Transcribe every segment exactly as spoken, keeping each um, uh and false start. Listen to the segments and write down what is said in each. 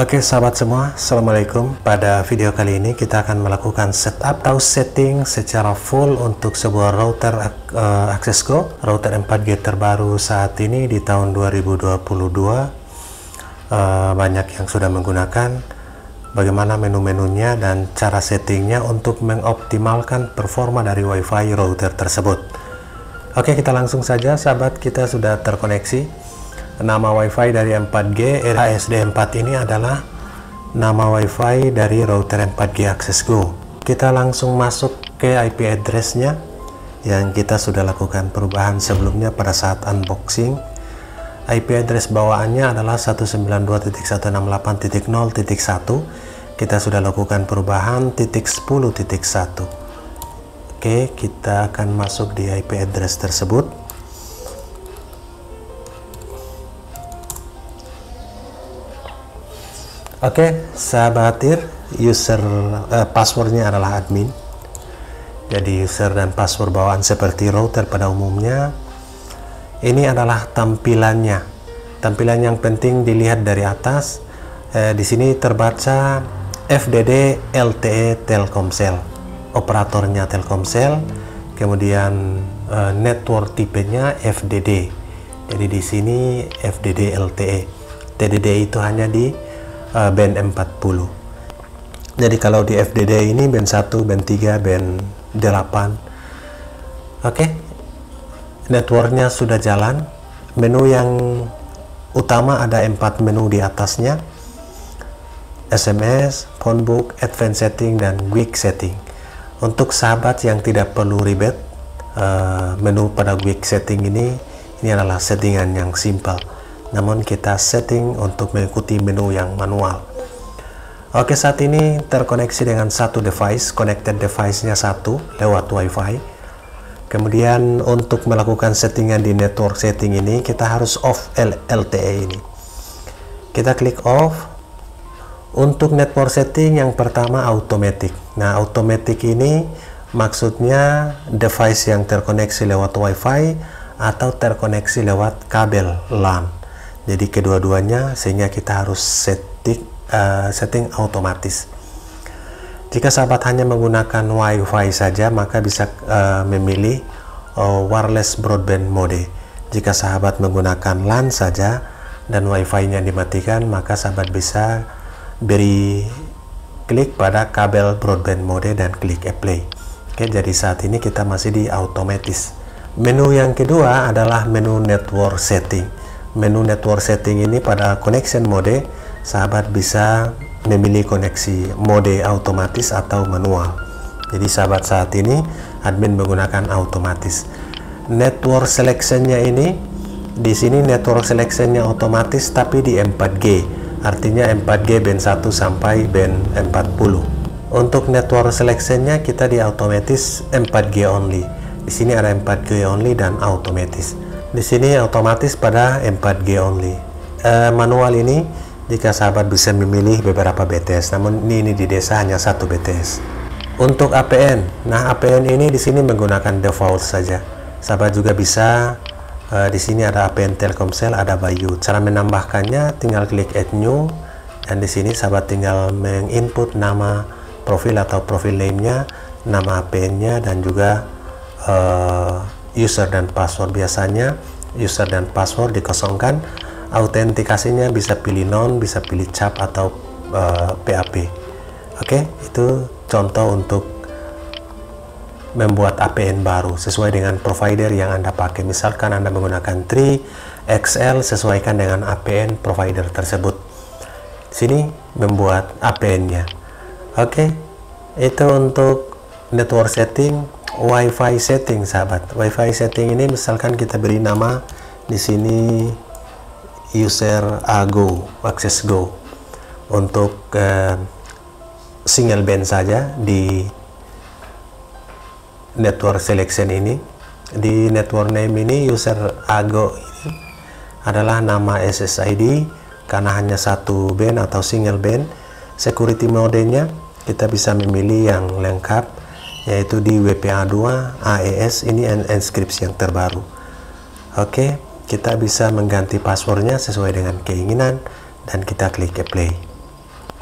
Oke sahabat semua, Assalamualaikum. Pada video kali ini kita akan melakukan setup atau setting secara full untuk sebuah router uh, AccessGo, router empat G terbaru saat ini di tahun dua ribu dua puluh dua. Uh, banyak yang sudah menggunakan. Bagaimana menu-menunya dan cara settingnya untuk mengoptimalkan performa dari WiFi router tersebut. Oke, kita langsung saja sahabat, kita sudah terkoneksi. Nama WiFi dari empat G R H S D empat ini adalah nama WiFi dari router empat G AccessGo. Kita langsung masuk ke I P address-nya yang kita sudah lakukan perubahan sebelumnya pada saat unboxing. I P address bawaannya adalah seratus sembilan puluh dua titik seratus enam puluh delapan titik nol titik satu. Kita sudah lakukan perubahan titik sepuluh titik satu. Oke, kita akan masuk di I P address tersebut. Oke, sahabat tir, user eh, passwordnya adalah admin. Jadi user dan password bawaan seperti router pada umumnya. Ini adalah tampilannya. Tampilan yang penting dilihat dari atas. Eh, di sini terbaca F D D L T E Telkomsel, operatornya Telkomsel. Kemudian eh, network tipenya F D D. Jadi di sini F D D L T E. T D D itu hanya di Uh, band empat puluh. Jadi kalau di F D D ini band satu, band tiga, band delapan. Oke, okay. Networknya sudah jalan. Menu yang utama ada empat menu di atasnya: S M S, phonebook, advanced setting, dan quick setting. Untuk sahabat yang tidak perlu ribet, uh, menu pada quick setting ini ini adalah settingan yang simple. Namun kita setting untuk mengikuti menu yang manual. Oke, saat ini terkoneksi dengan satu device, connected device-nya satu lewat WiFi. Kemudian untuk melakukan settingan di network setting ini, kita harus off L T E ini. Kita klik off. Untuk network setting yang pertama automatic. Nah, automatic ini maksudnya device yang terkoneksi lewat WiFi atau terkoneksi lewat kabel LAN. Jadi kedua-duanya, sehingga kita harus setting uh, setting otomatis. Jika sahabat hanya menggunakan WiFi saja, maka bisa uh, memilih uh, wireless broadband mode. Jika sahabat menggunakan LAN saja dan WiFi-nya dimatikan, maka sahabat bisa beri klik pada kabel broadband mode dan klik apply. Oke, jadi saat ini kita masih di otomatis. Menu yang kedua adalah menu network setting. Menu network setting ini pada connection mode, sahabat bisa memilih koneksi mode otomatis atau manual. Jadi sahabat saat ini admin menggunakan otomatis. Network selectionnya ini, di sini network selectionnya otomatis tapi di empat G, artinya empat G band satu sampai band empat puluh. Untuk network selectionnya kita di otomatis empat G only. Di sini ada empat G only dan otomatis. Di sini otomatis pada empat G only. E, manual ini jika sahabat bisa memilih beberapa B T S, namun ini, ini di desa hanya satu B T S. Untuk A P N, nah A P N ini di sini menggunakan default saja. Sahabat juga bisa e, di sini ada A P N Telkomsel, ada Bayu. Cara menambahkannya tinggal klik add new, dan di sini sahabat tinggal menginput nama profil atau profil name-nya, nama A P N-nya, dan juga e, user dan password. Biasanya user dan password dikosongkan. Autentikasinya bisa pilih non, bisa pilih cap atau uh, P A P. Oke, itu contoh untuk membuat A P N baru sesuai dengan provider yang Anda pakai. Misalkan Anda menggunakan Tri, X L, sesuaikan dengan A P N provider tersebut. Sini membuat A P N-nya. Oke, itu untuk network setting. WiFi setting sahabat. WiFi setting ini misalkan kita beri nama di sini user AGO, AccessGo. Untuk uh, single band saja di network selection ini. Di network name ini user AGO ini adalah nama S S I D karena hanya satu band atau single band. Security mode-nya kita bisa memilih yang lengkap, yaitu di W P A dua A E S, ini enkripsi yang terbaru. Oke, kita bisa mengganti passwordnya sesuai dengan keinginan dan kita klik apply.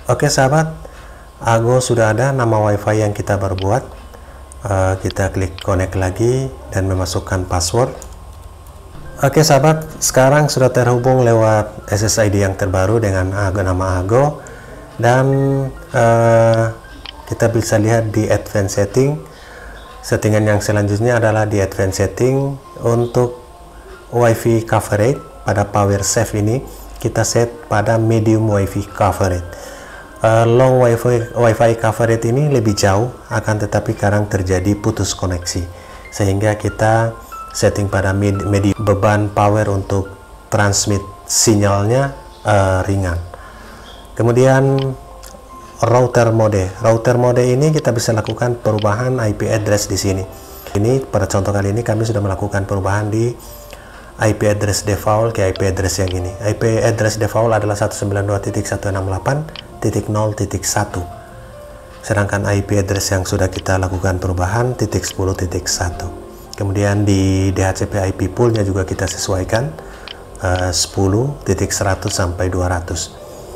Oke sahabat, Ago sudah ada nama WiFi yang kita baru buat. Uh, kita klik connect lagi dan memasukkan password. Oke sahabat, sekarang sudah terhubung lewat S S I D yang terbaru dengan Ago, nama Ago, dan uh, kita bisa lihat di advanced setting. Settingan yang selanjutnya adalah di advanced setting. Untuk WiFi coverage pada power save ini kita set pada medium WiFi coverage. Uh, long WiFi, WiFi coverage ini lebih jauh, akan tetapi kadang terjadi putus koneksi, sehingga kita setting pada med medium. Beban power untuk transmit sinyalnya uh, ringan. Kemudian router mode. Router mode ini kita bisa lakukan perubahan I P address di sini. Ini pada contoh kali ini kami sudah melakukan perubahan di I P address default ke I P address yang ini. I P address default adalah seratus sembilan puluh dua titik seratus enam puluh delapan titik nol titik satu. Sedangkan I P address yang sudah kita lakukan perubahan titik sepuluh titik satu. Kemudian di D H C P I P poolnya juga kita sesuaikan uh, sepuluh titik seratus sampai dua ratus.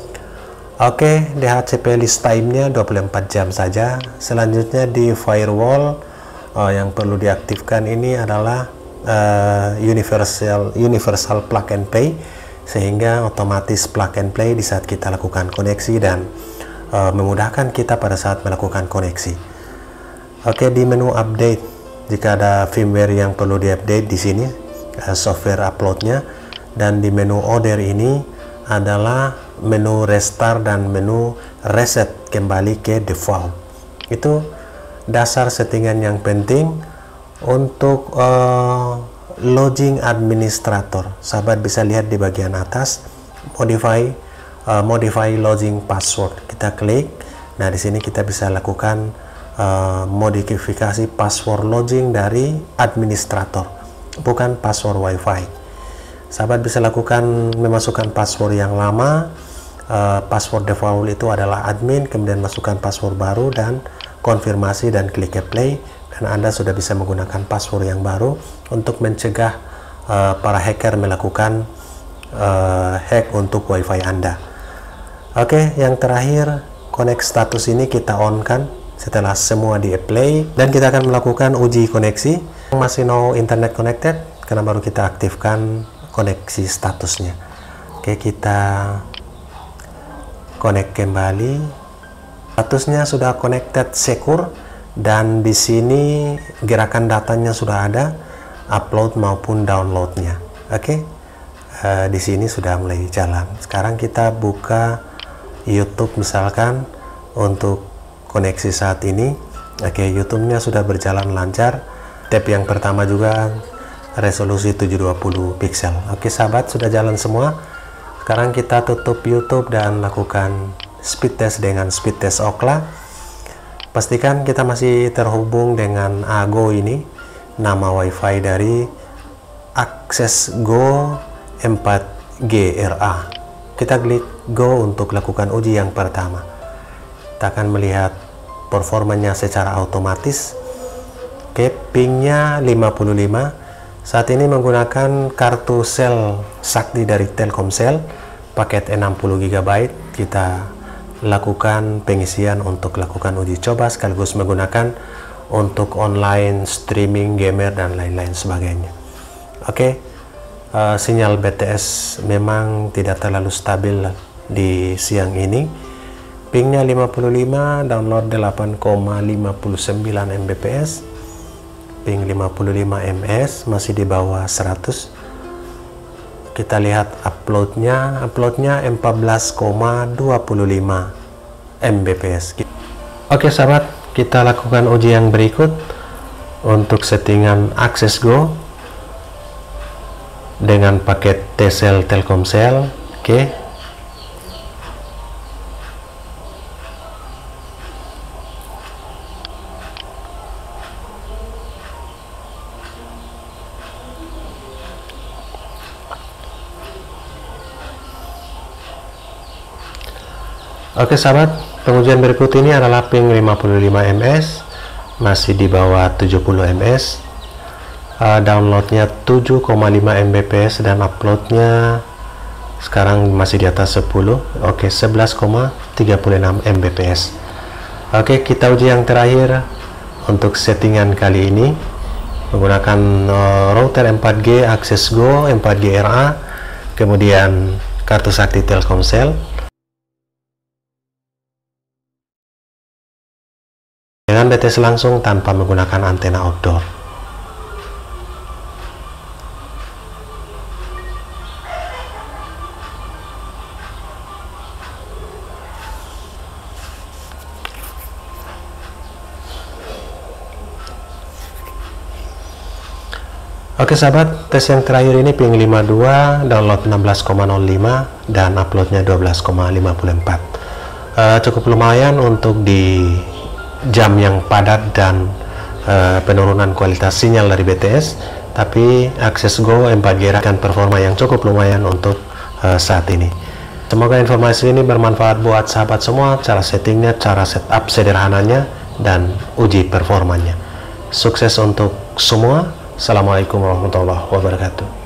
Oke, D H C P list time-nya dua puluh empat jam saja. Selanjutnya di firewall uh, yang perlu diaktifkan ini adalah uh, universal universal plug and play, sehingga otomatis plug and play di saat kita lakukan koneksi dan uh, memudahkan kita pada saat melakukan koneksi. Oke, di menu update, jika ada firmware yang perlu diupdate di sini, uh, software uploadnya, dan di menu order ini adalah menu restart dan menu reset kembali ke default. Itu dasar settingan yang penting untuk uh, login administrator. Sahabat bisa lihat di bagian atas modify uh, modify login password. Kita klik. Nah, di sini kita bisa lakukan uh, modifikasi password login dari administrator, bukan password WiFi. Sahabat bisa lakukan memasukkan password yang lama. Uh, password default itu adalah admin, kemudian masukkan password baru dan konfirmasi dan klik apply, dan Anda sudah bisa menggunakan password yang baru untuk mencegah uh, para hacker melakukan uh, hack untuk WiFi Anda. Oke, yang terakhir, connect status ini kita on kan setelah semua di apply, dan kita akan melakukan uji koneksi. Masih no internet connected, karena baru kita aktifkan koneksi statusnya. Oke, kita connect kembali. Statusnya sudah connected secure, dan di sini gerakan datanya sudah ada, upload maupun downloadnya. Oke, uh, di sini sudah mulai jalan. Sekarang kita buka YouTube misalkan untuk koneksi saat ini. Oke, YouTube-nya sudah berjalan lancar. Tab yang pertama juga resolusi tujuh ratus dua puluh pixel. Oke sahabat, sudah jalan semua. Sekarang kita tutup YouTube dan lakukan speed test dengan speed test Ookla. Pastikan kita masih terhubung dengan Ago ini, nama WiFi dari Access Go empat G R A. Kita klik Go untuk lakukan uji yang pertama. Kita akan melihat performanya secara otomatis. Oke, pingnya lima puluh lima. Saat ini menggunakan kartu sel Sakti dari Telkomsel, paket enam puluh giga byte. Kita lakukan pengisian untuk lakukan uji coba, sekaligus menggunakan untuk online streaming, gamer, dan lain-lain sebagainya. Oke, uh, sinyal B T S memang tidak terlalu stabil di siang ini. Pingnya lima puluh lima, download delapan koma lima sembilan megabits. Ping lima puluh lima ms, masih di bawah seratus. Kita lihat uploadnya, uploadnya empat belas koma dua lima megabits. Oke sahabat, kita lakukan uji yang berikut untuk settingan Access Go dengan paket T-Cell Telkomsel. Oke, Oke sahabat, pengujian berikut ini adalah ping lima puluh lima ms, masih di bawah tujuh puluh ms. Uh, downloadnya tujuh koma lima megabits dan uploadnya sekarang masih di atas sepuluh. Oke, sebelas koma tiga enam Mbps. Oke, kita uji yang terakhir untuk settingan kali ini menggunakan uh, router empat G Access Go empat G R A, kemudian kartu sakti Telkomsel dengan B T S langsung tanpa menggunakan antena outdoor. Oke sahabat, tes yang terakhir ini ping lima puluh dua, download enam belas koma nol lima dan uploadnya dua belas koma lima empat. uh, cukup lumayan untuk di jam yang padat dan uh, penurunan kualitas sinyal dari B T S, tapi Access Go empat G akan performa yang cukup lumayan untuk uh, saat ini. Semoga informasi ini bermanfaat buat sahabat semua, cara settingnya, cara setup sederhananya, dan uji performanya. Sukses untuk semua. Assalamualaikum warahmatullahi wabarakatuh.